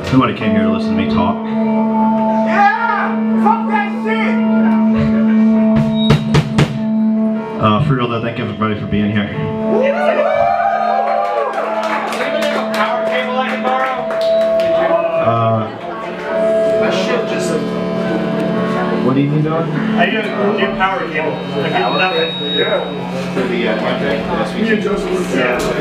Nobody came here to listen to me talk. Yeah! Fuck that shit! For real though, thank everybody for being here. Anybody have a power cable I can borrow? My shit just... What do you need, dog? I need a new power cable. I get nothing. Yeah. For the contract? Me and Joseph was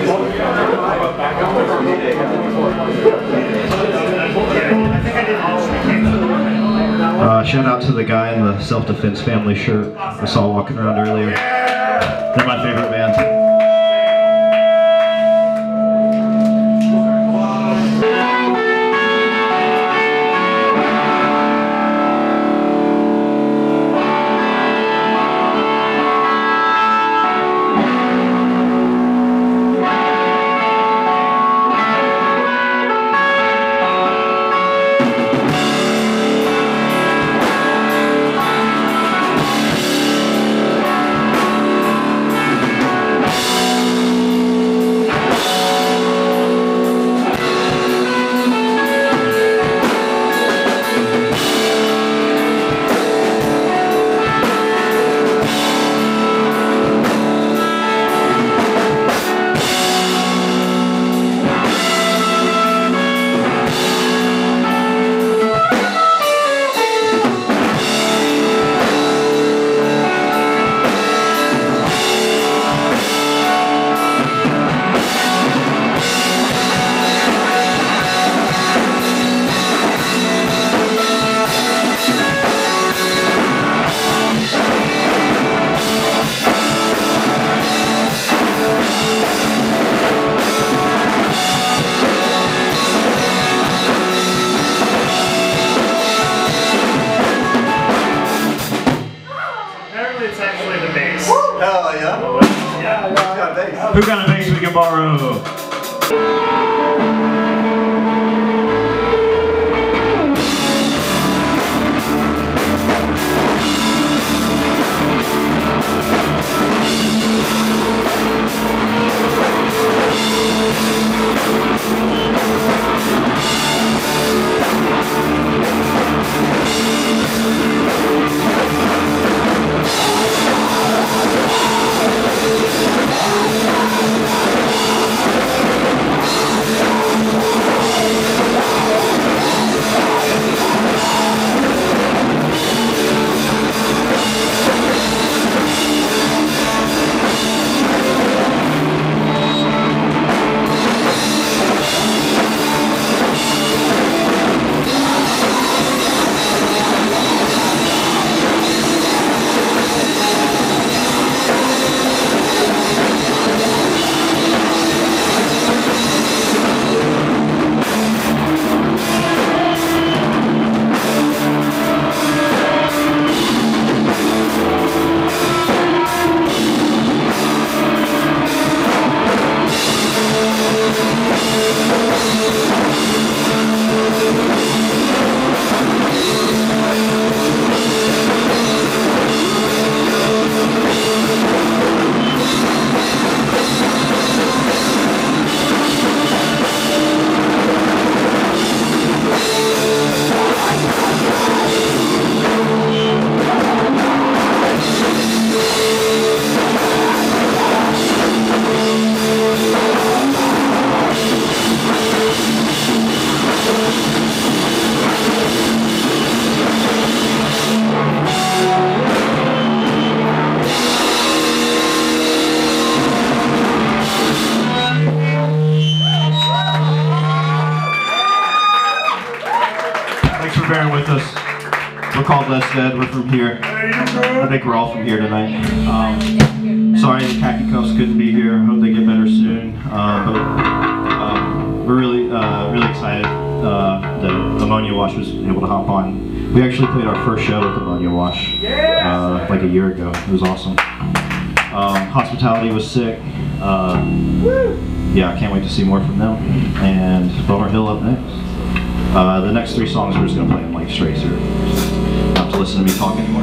I think I did all shout out to the guy in the self-defense family shirt I saw walking around earlier. They're my favorite band. It's actually the bass. Hell yeah. Yeah. Got a bass. Who got a bass we can borrow? Bearing with us. We're called Less Dead. We're from here. I think we're all from here tonight. Sorry the Khaki Cuffs couldn't be here. Hope they get better soon. We're really excited that Ammonia Wash was able to hop on. We actually played our first show with Ammonia Wash like a year ago. It was awesome. Hospitality was sick. Yeah, I can't wait to see more from them. And Bummer Hill up next. The next 3 songs we're just going to play them like straight through. Not have to listen to me talk anymore.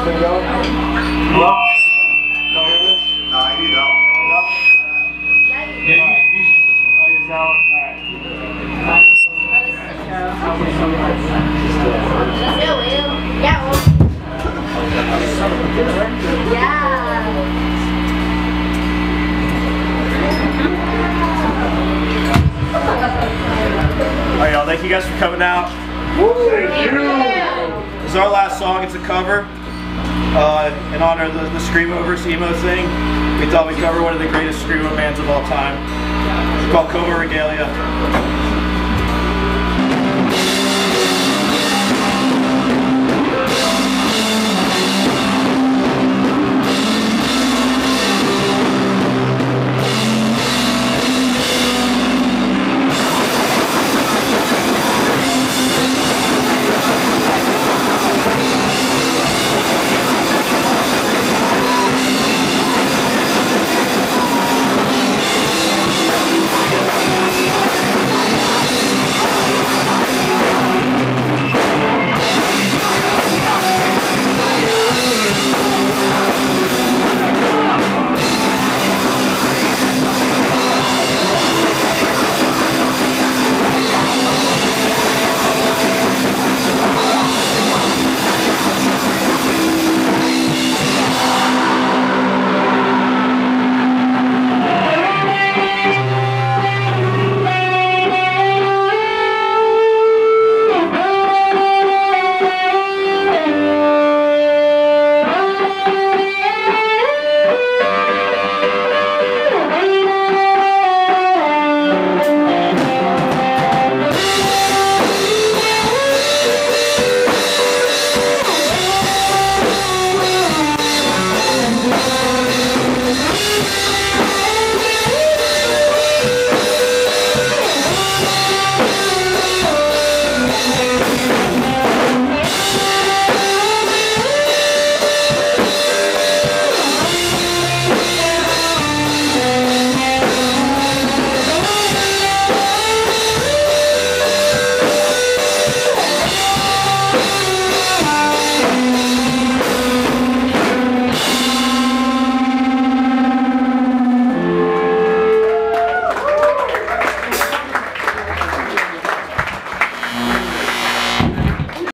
Alright, y'all, thank you guys for coming out. Thank you. This is our last song. It's a cover in honor of the Screamovers emo thing. We thought we'd cover one of the greatest Screamo bands of all time. It's called Coma Regalia.